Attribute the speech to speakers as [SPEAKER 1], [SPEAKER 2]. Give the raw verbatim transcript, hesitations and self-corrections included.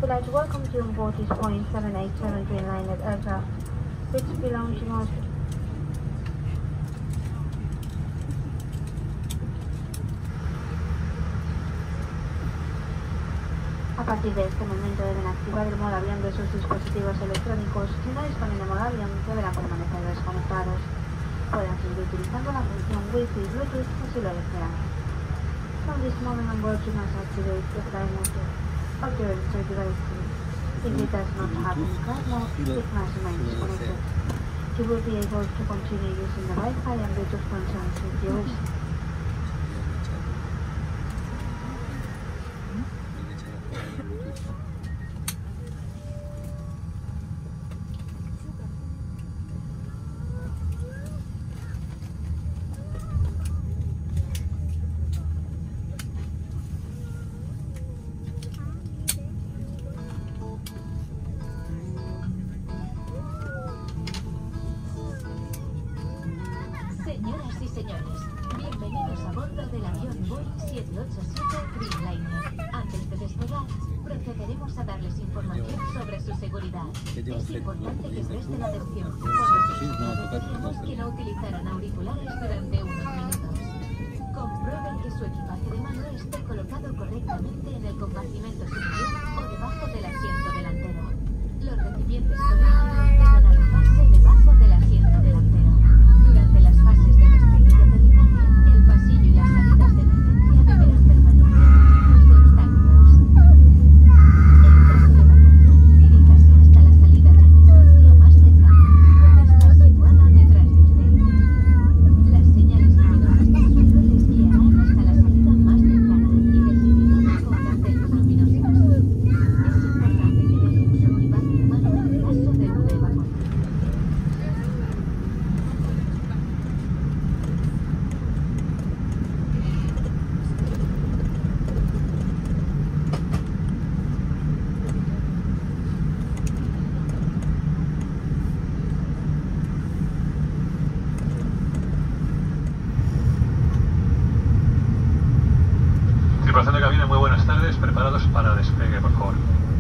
[SPEAKER 1] We'd like to welcome you on board this Boeing seven eighty-seven Dreamliner aircraft, which will be launching on. A partir de este momento deben activar el modo avión de sus dispositivos electrónicos. Si no disponen de modo avión, deberán permanecer desconectados. Pueden seguir utilizando la función Wi-Fi y Bluetooth si lo desean. From this moment onwards, you must activate the flight mode of your registered devices. If it does not happen in flight mode, it must remain disconnected. You will be able to continue using the Wi-Fi and Bluetooth functions if you wish.
[SPEAKER 2] Señoras y señores, bienvenidos a bordo del avión Boeing siete ocho siete Dreamliner. Antes de despegar, procederemos a darles información sobre su seguridad. Es importante que presten atención, por lo que pedimos que no utilizarán auriculares durante unos minutos. Comprueben que su equipaje de mano esté colocado correctamente en el compartimento superior o debajo del asiento delantero. Los recipientes con líquidos deben alojarse debajo del asiento delantero. Durante las fases de despegue y aterrizaje, el pasillo y las salidas de emergencia deberán permanecer libres de obstáculos. En caso de evacuación, diríjase hasta la salida de emergencia más cercana. Puede estar situada detrás de usted. Las señales luminosas del suelo les guiarán hasta la salida más cercana, identificada con carteles luminosos. Es importante que dejen su equipaje de mano en caso de una evacuación.
[SPEAKER 3] Tripulación de cabina, muy buenas tardes. Preparados para despegue, por favor.